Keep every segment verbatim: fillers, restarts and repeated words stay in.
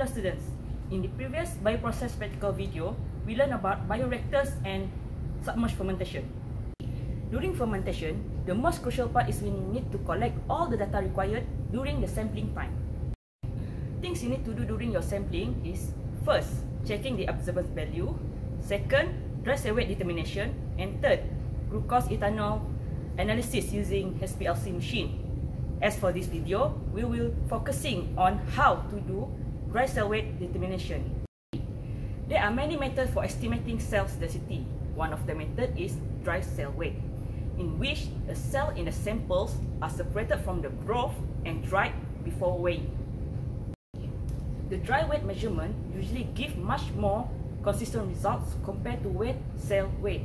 Dear students, in the previous bioprocess practical video, we learned about bioreactors and submerged fermentation. During fermentation, the most crucial part is we need to collect all the data required during the sampling time. Things you need to do during your sampling is, first, checking the absorbance value, second, dry cell weight determination, and third, glucose ethanol analysis using H P L C machine. As for this video, we will focusing on how to do dry cell weight determination. There are many methods for estimating cell density. One of the methods is dry cell weight, in which the cells in the samples are separated from the growth and dried before weighing. The dry weight measurement usually give much more consistent results compared to wet cell weight.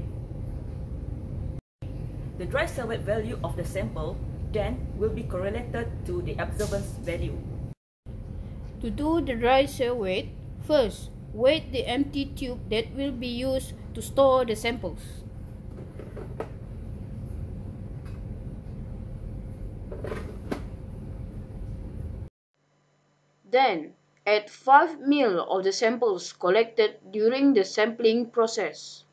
The dry cell weight value of the sample then will be correlated to the absorbance value. To do the dry cell weight, first, weight the empty tube that will be used to store the samples. Then, add five milliliters of the samples collected during the sampling process.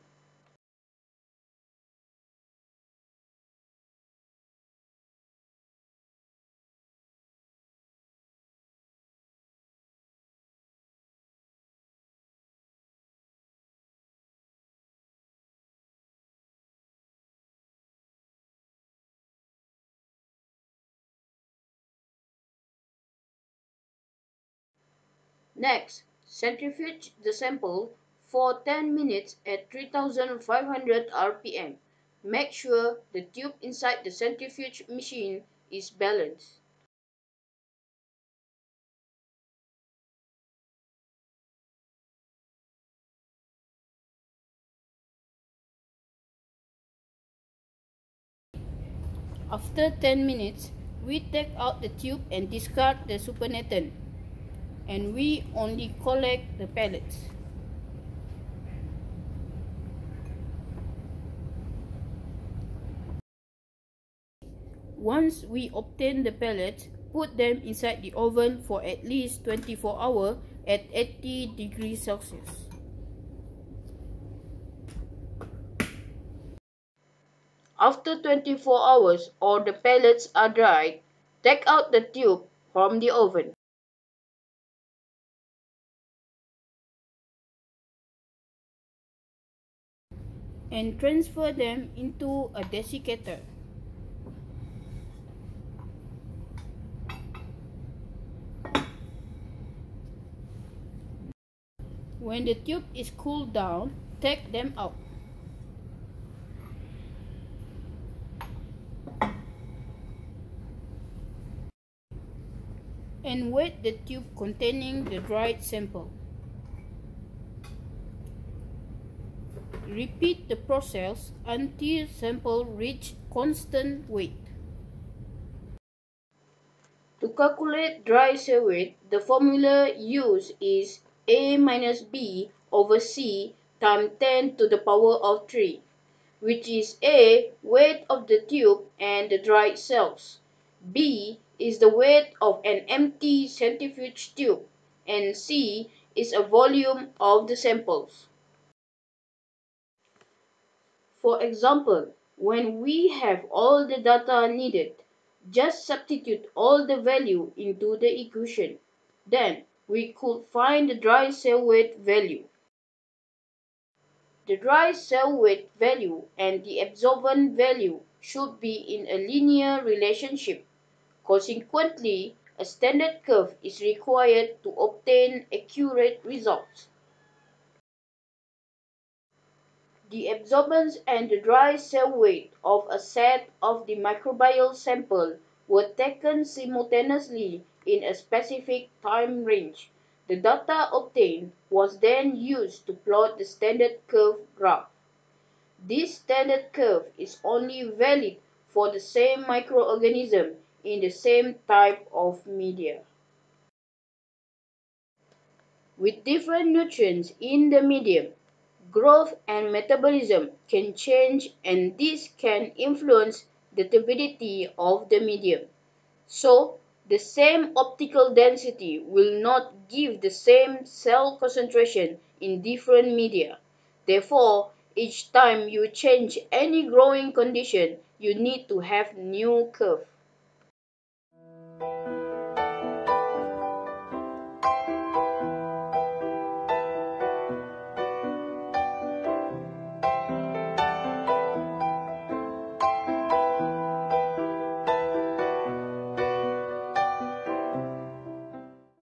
Next, centrifuge the sample for ten minutes at three thousand five hundred R P M. Make sure the tube inside the centrifuge machine is balanced. After ten minutes, we take out the tube and discard the supernatant, and we only collect the pellets. Once we obtain the pellets, put them inside the oven for at least twenty-four hours at eighty degrees Celsius. After twenty-four hours or the pellets are dried, take out the tube from the oven. And transfer them into a desiccator. When the tube is cooled down, take them out. And wet the tube containing the dried sample. Repeat the process until sample reach constant weight. To calculate dry cell weight, the formula used is A minus B over C times ten to the power of three, which is A, weight of the tube and the dried cells, B is the weight of an empty centrifuge tube, and C is a volume of the samples. For example, when we have all the data needed, just substitute all the value into the equation. Then, we could find the dry cell weight value. The dry cell weight value and the absorbance value should be in a linear relationship. Consequently, a standard curve is required to obtain accurate results. The absorbance and the dry cell weight of a set of the microbial sample were taken simultaneously in a specific time range. The data obtained was then used to plot the standard curve graph. This standard curve is only valid for the same microorganism in the same type of media. With different nutrients in the medium, growth and metabolism can change, and this can influence the turbidity of the medium. So, The same optical density will not give the same cell concentration in different media. Therefore, each time you change any growing condition, you need to have new curve.